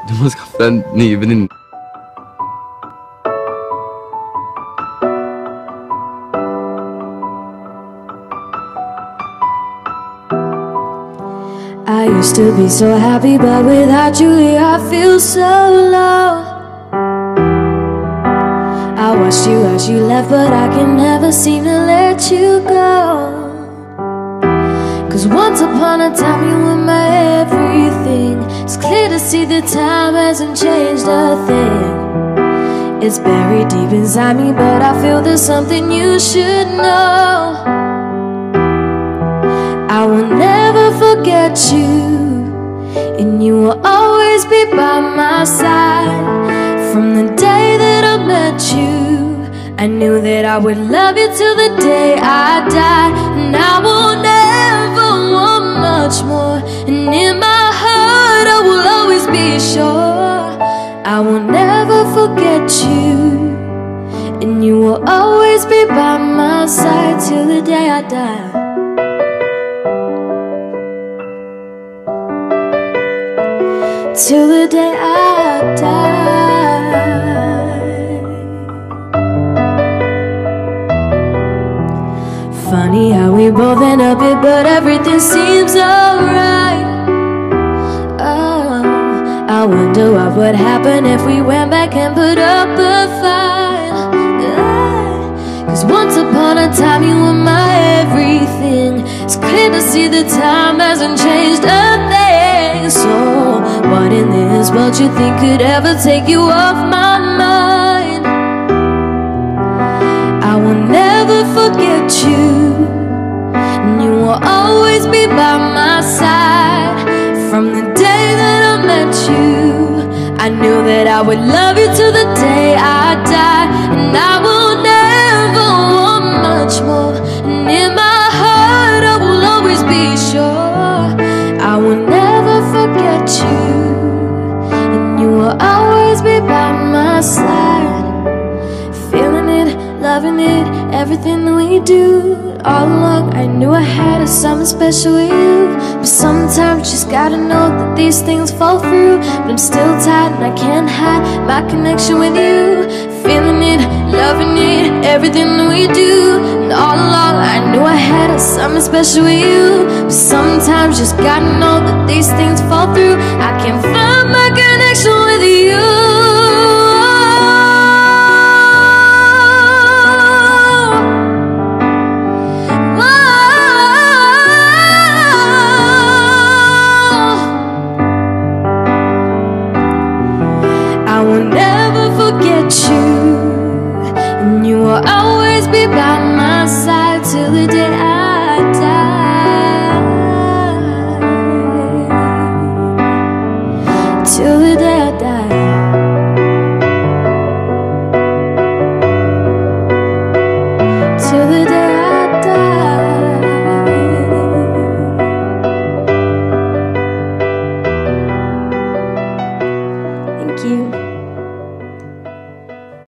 Du må skaffe deg en ny venninne. I used to be so happy, but without you here I feel so low. I watched you as you left, but I can never seem to let you go. Cause once upon a time you were my everything. It's clear to see that time hasn't changed a thing. It's buried deep inside me, but I feel there's something you should know. I will never forget you, and you will always be by my side. From the day that I met you, I knew that I would love you till the day I die. And I will never want much more, and in my heart I will always be sure I will never forget you, and you will always be by my side till the day I die. Till the day I die. Funny how we both end up here, but everything seems alright. Oh, I wonder what would happen if we went back and put up a fight. Cause once upon a time you were my everything. It's clear to see that time hasn't changed a thing. So what in this world you think could ever take you off my mind? I will never forget you, and you will always be by my side. From the day that I met you, I knew that I would love you till the day I die. And I will never want much more, and in my heart I will always be sure I will never forget you, and you will always be by my side. Feeling it, loving it, everything that we do. All along I knew I had something special with you, but sometimes you just gotta know that these things fall through. But I'm still tight and I can't hide my connection with you. Feeling it, loving it, everything that we do. And all along I knew I had something special with you, but sometimes you just gotta know that these things fall through. I can't find my connection with you. I will never forget you, and you will always be by my side till the day I die. Till the day I die.